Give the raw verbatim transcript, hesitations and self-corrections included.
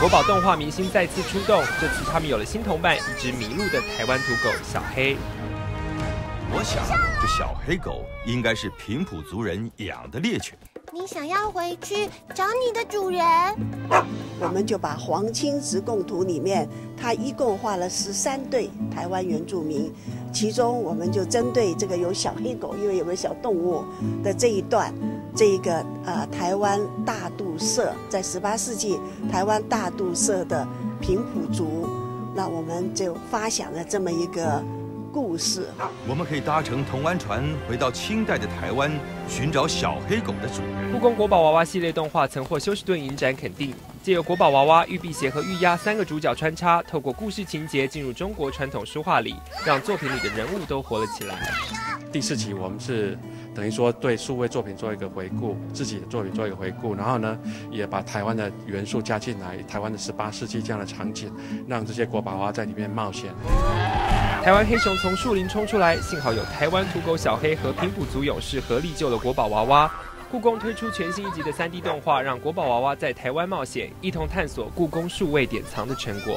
国宝动画明星再次出动，这次他们有了新同伴，一只迷路的台湾土狗小黑。 我想，这小黑狗应该是平埔族人养的猎犬。 你想要回去找你的主人？ 我们就把黄青植贡图里面，它一共画了十三对台湾原住民，其中我们就针对这个有小黑狗，因为有个小动物的这一段，这一个呃台湾大肚社，在十八世纪台湾大肚社的平埔族，那我们就发想了这么一个故事。 我们可以搭乘同安船回到清代的台湾，寻找小黑狗的主人。 故宫国宝娃娃系列动画曾获休斯顿影展肯定，借由国宝娃娃、玉辟邪和玉鸭三个主角穿插，透过故事情节进入中国传统书画里，让作品里的人物都活了起来。 第四期我们是等于说对数位作品做一个回顾，自己的作品做一个回顾，然后呢，也把台湾的元素加进来，台湾的十八世纪这样的场景，让这些国宝娃娃在里面冒险。 台湾黑熊从树林冲出来，幸好有台湾土狗小黑和平埔族勇士合力救了国宝娃娃。故宫推出全新一集的三 D 动画，让国宝娃娃在台湾冒险，一同探索故宫数位典藏的成果。